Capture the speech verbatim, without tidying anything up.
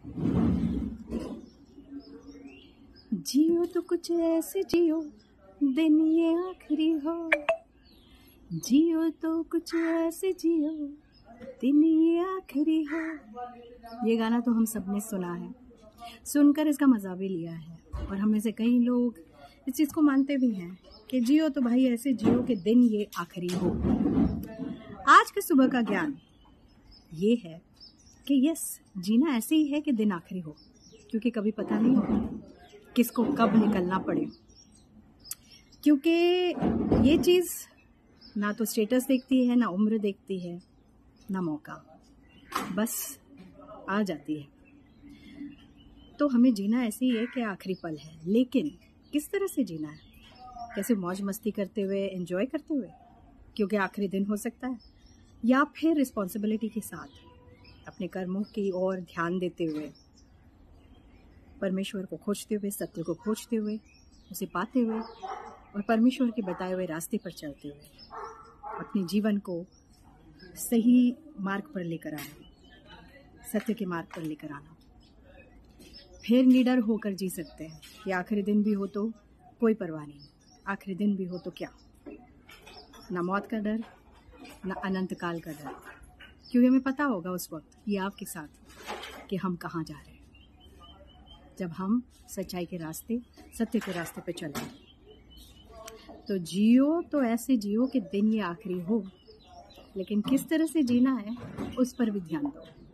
जियो तो कुछ ऐसे जियो दिन ये आखिरी हो, जियो तो कुछ ऐसे जियो दिन ये आखिरी हो। ये गाना तो हम सब ने सुना है, सुनकर इसका मज़ा भी लिया है, और हमें से कई लोग इस चीज़ को मानते भी हैं कि जियो तो भाई ऐसे जियो कि दिन ये आखिरी हो। आज के सुबह का ज्ञान ये है कि यस, जीना ऐसे ही है कि दिन आखिरी हो, क्योंकि कभी पता नहीं होता किसको कब निकलना पड़े। क्योंकि ये चीज़ ना तो स्टेटस देखती है, ना उम्र देखती है, ना मौका, बस आ जाती है। तो हमें जीना ऐसे ही है कि आखिरी पल है, लेकिन किस तरह से जीना है? कैसे मौज मस्ती करते हुए, एंजॉय करते हुए, क्योंकि आखिरी दिन हो सकता है, या फिर रिस्पॉन्सिबिलिटी के साथ अपने कर्मों की ओर ध्यान देते हुए, परमेश्वर को खोजते हुए, सत्य को खोजते हुए, उसे पाते हुए और परमेश्वर के बताए हुए रास्ते पर चलते हुए अपने जीवन को सही मार्ग पर लेकर आना, सत्य के मार्ग पर लेकर आना। फिर निडर होकर जी सकते हैं कि आखिरी दिन भी हो तो कोई परवाह नहीं, आखिरी दिन भी हो तो क्या, ना मौत का डर, ना अनंत काल का डर, क्योंकि हमें पता होगा उस वक्त ये आपके साथ कि हम कहाँ जा रहे हैं, जब हम सच्चाई के रास्ते, सत्य के रास्ते पे चलें। तो जियो तो ऐसे जियो कि दिन ये आखिरी हो, लेकिन किस तरह से जीना है उस पर भी ध्यान दो।